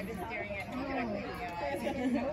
just staring at me directly in the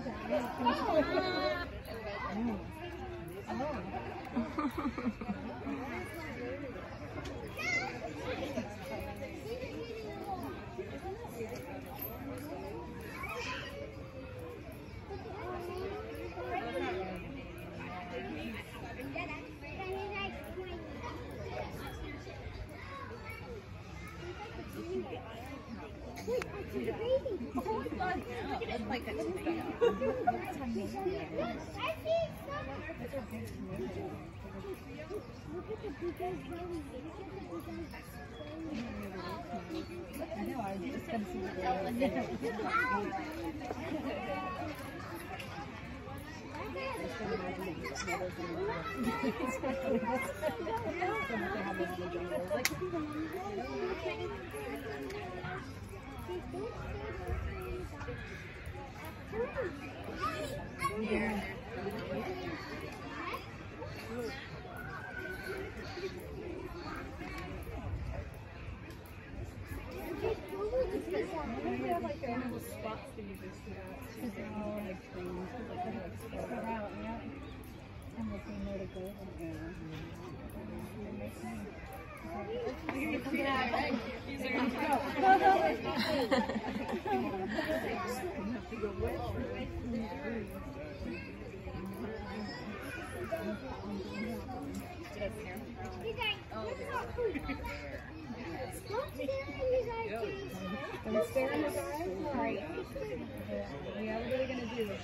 Don't stare in his eyes. All right. Yeah, what are they going to do?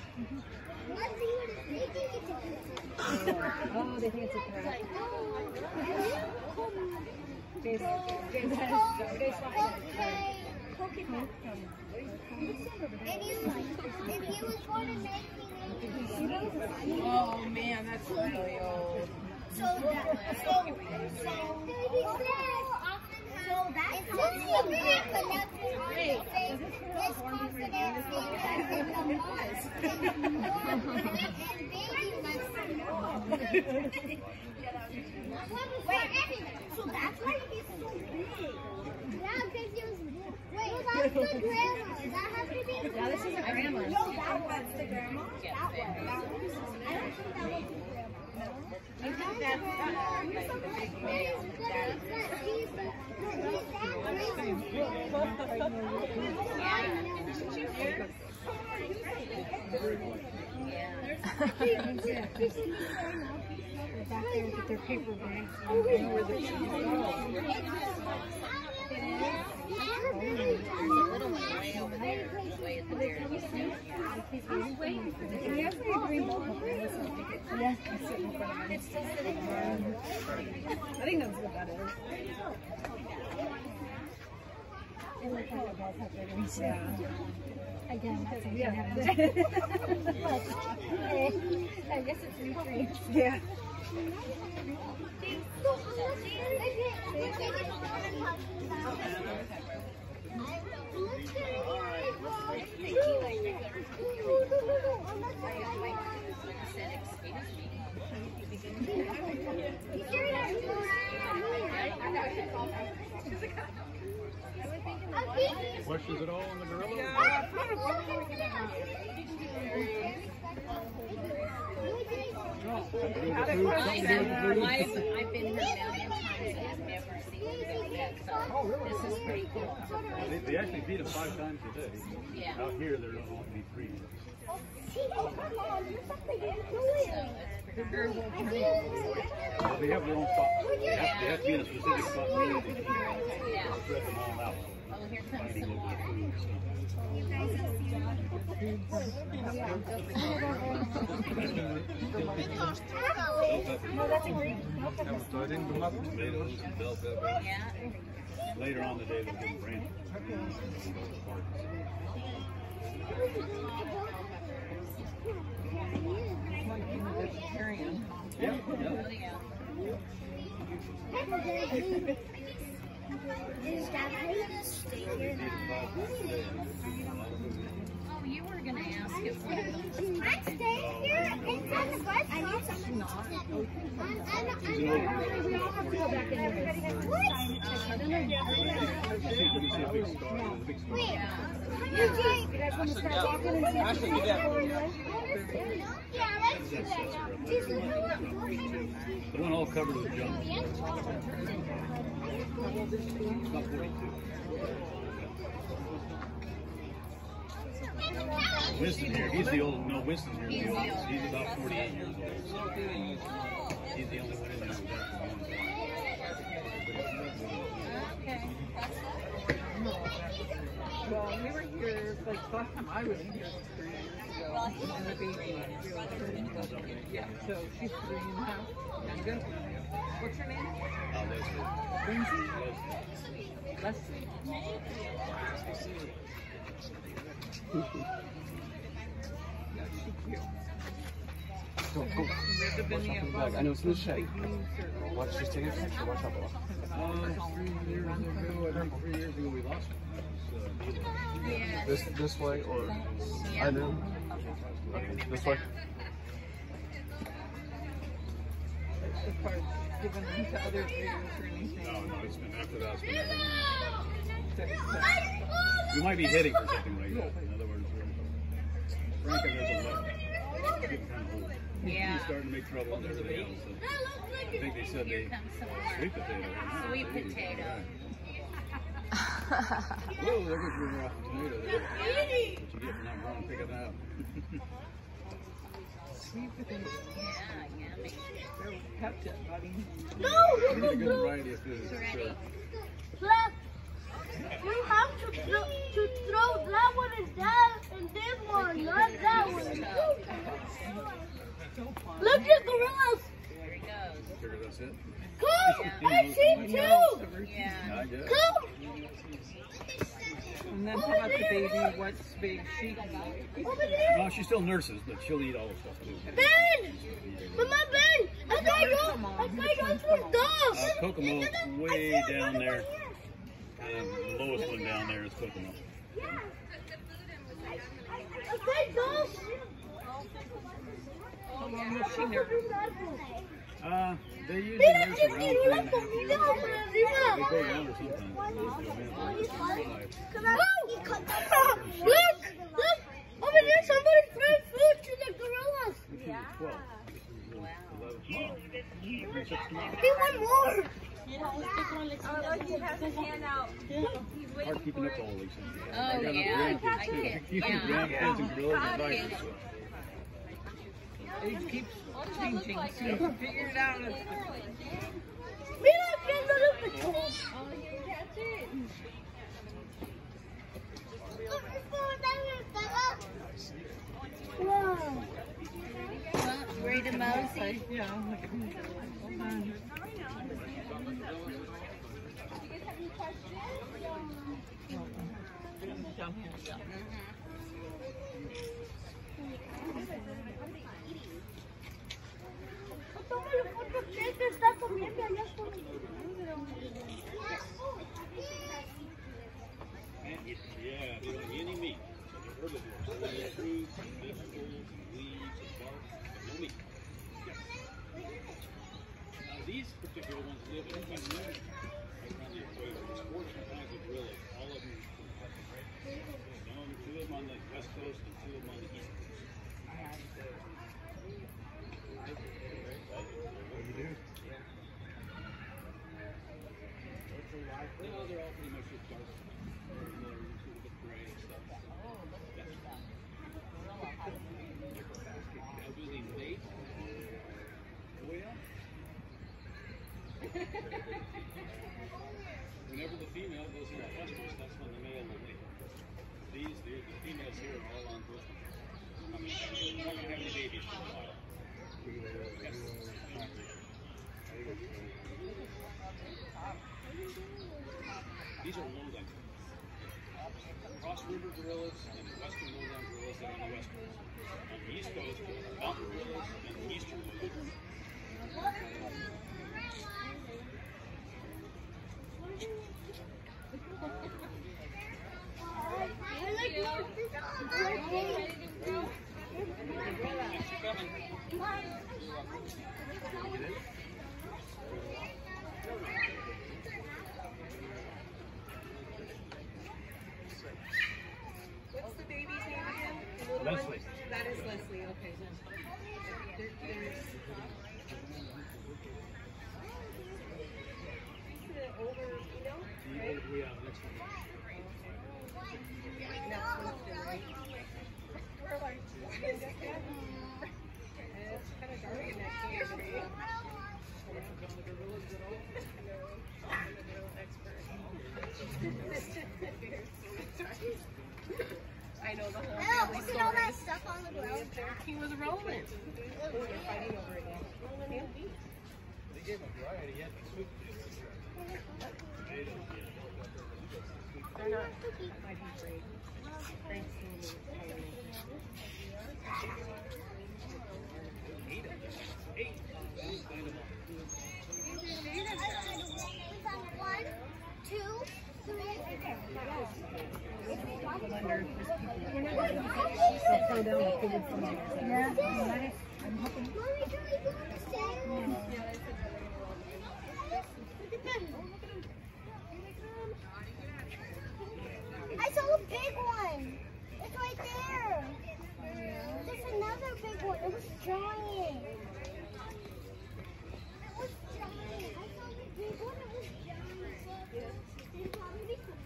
Oh, they think it's a threat. Jason, Okay. And he was going to make me. Oh man, that's really old. So that's his confidence because in the bus. And baby lets him know. Wait, so that's why he's so big. Yeah, because he was big. Wait, that's the grandma. Does that have to be? yeah, this isn't grandma. No, that one's the grandma. That one. I don't think that was the grandma. I think that's the big male. Back there with their paper bags. It's still sitting there. I think that's what that is. It looks like a ball pepper to me. Yeah. Again, that's something I haven't done. I guess it's nutrients. Yeah. Questions at all on the gorilla? I've been here a million times and I've never seen them go yet, so this is pretty cool. They actually feed them 5 times a day. Yeah. Out here, there will only be 3. They have their own spot. They have to be in a specific spot. Yeah. I'll spread them all out. Oh, here comes Finding some local food. Tomatoes and bell peppers. Yeah. Later on in the day, they'll give branches. Yeah. Is that how you stay here now? Oh, you were going to ask if one of those. I'm staying here. It's I need something. We all have to go back and everybody has to sign it, check it. I don't know if you ever Let me see a big star. There's a big star. Wait. you guys want to start walking and see if you can go away? Yeah, let's do that. The one all covered with junk. It's not 42. Winston here, he's the old, no, Winston here, the oldest. He's about 48 years old. So he's the only one in there. Well, we were here, like, last time I was here 3 years ago, and the baby was yeah, so she's 3.5. I'm good. What's her name? Lindsay? Leslie. Yeah, she's cute. I know it's in the shade. Watch, just take a picture. Watch out. 3 years ago we lost him. This way or I know. Okay, this way. As far as giving them to other breeders or anything. No, it's been after that. It's been That's, we might be heading for something like that. In other words, Franklin has a lot. Getting kind of old. Yeah. He's starting to make trouble and everything else. So I think they said Here they comes some more. sweet potato. Sweet potato. Whoa, there goes your tomato there. What you get for not going to pick it out? sweet potato. Yeah, yummy. They're kept it, buddy. No, We need a good variety of food. Sure. Look, you have to throw that one and that and this one, not that one. Look at gorillas. There he goes. Figure that's it. Come, I see two. Yeah. I guess. Come. And then how about the baby? What's big sheep? Over there. Well, she still nurses, but she'll eat all the stuff too. Ben. Mama, Ben. I got for dogs. Kokomo way down there. The lowest one down there is Kokomo. I got dogs. How long was she nurse? They usually nurse around 3.5 years. They go longer sometimes. Look, over there, somebody threw food to the gorillas. Yeah. 12. He want more. Hard keeping up all these things. Oh, yeah. I can't. Keeping grandkids and gorillas and tigers. It keeps changing, so you can figure it out. Mira, que no lo pegó. Wow. Ready to mosey? Yeah, look at me. Hold on. Down here. Tómale foto que está comiendo allá por Yeah, they don't eat any meat. So they're herbivores. So they eat fruits, and vegetables, and leaves, and bark, but no meat. Now these particular ones live in right around the equator. There's 14 kinds of gorillas, all of them from Africa. Two of them on the west coast and 2 of them on the east coast. What do you do? No, they're all pretty much just dark. Whenever the female goes into estrus, that's when the male will mate. The females here are all on birth control. I mean, they're not having babies for a while. Yes. These are lowland. Cross river gorillas and western lowland gorillas that are on the west coast. On the east coast, mountain gorillas and the eastern lowland. What's the baby's name again? The little Leslie. one? That is Leslie, okay. Over, you know? Right? Yeah, next one. Next Winston, right? We're like, it's kind of dark in that community. I know the whole Oh, family look at all that story. stuff on the ground. He was rolling. They're fighting over it now. They gave him variety. He had the sweet They're not. Might be great. Frank's movie. One, two, three. Yeah, I'm hoping. Mommy, can we go upstairs? I saw a big one. It's right there. There's another big one. It was giant. It was giant. I saw the big one. It was giant. It'd probably be cool.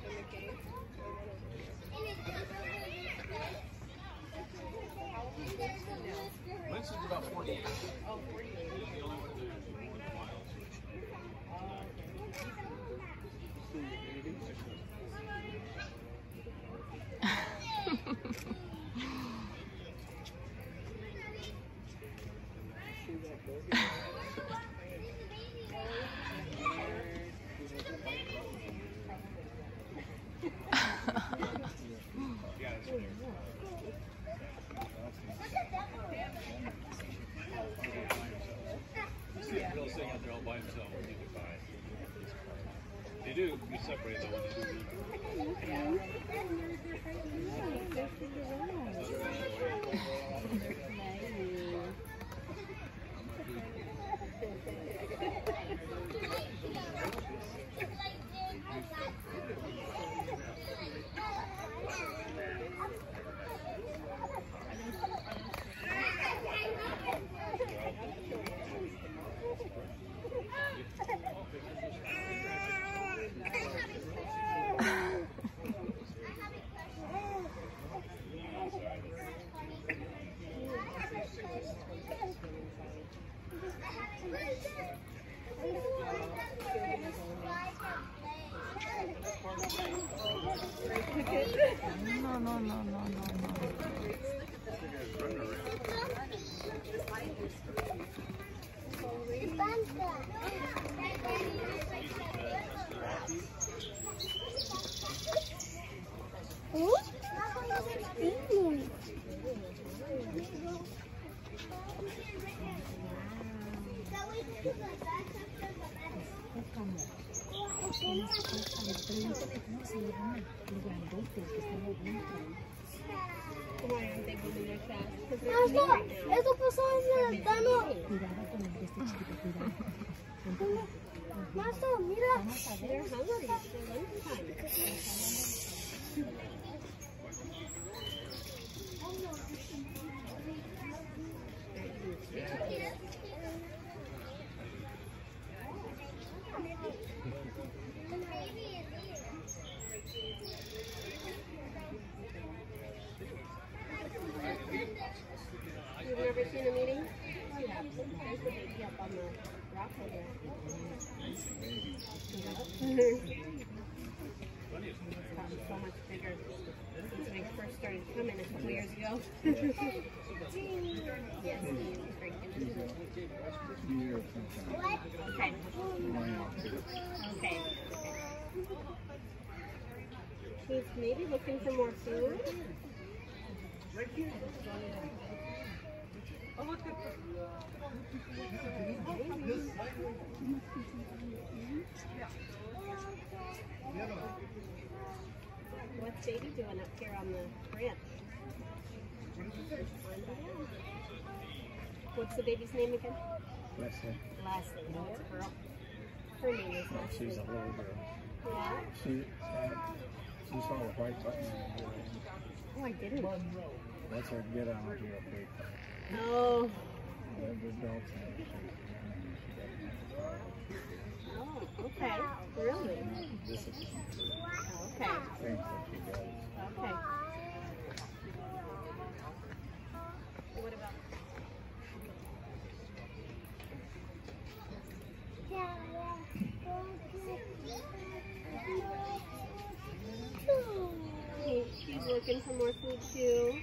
And it goes over this place. And there's a lift. Winston's about 48. Oh, 48. He's the only one who's more than a mile. You see a girl sitting out there all by himself. You can buy it. They do. You separate them when they do. Eso pasó en el Tano. Master, mira. You've never seen a meeting? You have. There's the baby up on the rock over there. It's gotten so much bigger since we first started coming a couple years ago. Yes, he was drinking. Okay. Okay. He's maybe looking for more food. Oh, look at What's baby doing up here on the branch? What's the baby's name again? Leslie. Leslie. No, it's a girl. Her name is Leslie. She's a little girl. Yeah? She saw the white button. Oh, I didn't. That's her get out real quick. Oh. The adults have to Oh, okay. Really? This is Okay. things that she does. Okay. What about? She's looking for more food too.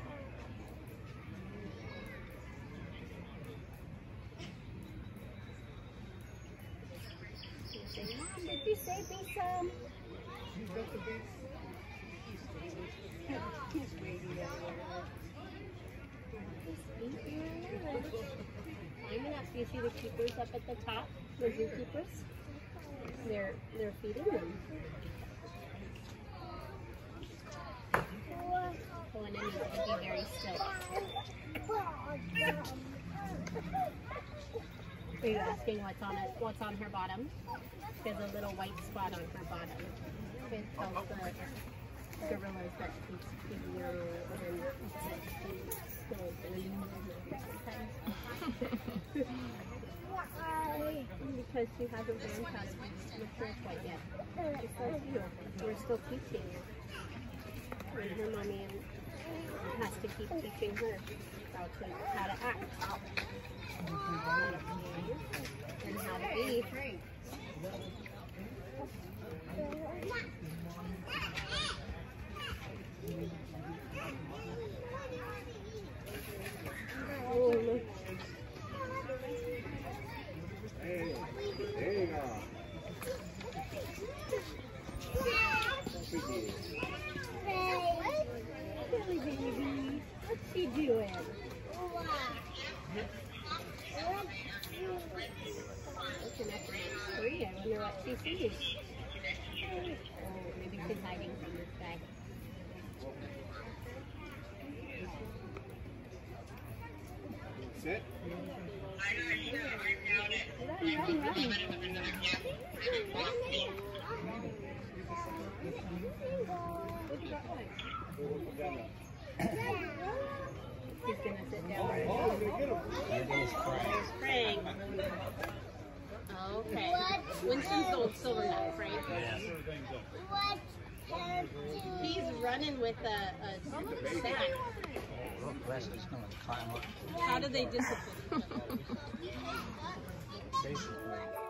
Mom, did you save me some? Climbing up. Do you see the keepers up at the top? The zookeepers? They're feeding them. Oh, and then you can be very still. Are you asking what's on her bottom? There's a little white spot on her bottom. It tells the gorillas that she's feeding her and that she's still breathing sometimes. Because she hasn't learned how to be mature quite yet. Just like you. We're still teaching her. And her mommy has to keep teaching her how to act. And how to be. Oh, look. Hey, there you go. Billy baby, what's she doing? Looking at the tree. I wonder what she sees. Oh, maybe she's hiding from this guy. Sit. Run, run. He's gonna sit down. There goes Frank. Frank. Okay. Winston's old silver knife, right? He's running with a sack. Look, Leslie's going to climb up. How do they discipline each other? Basically.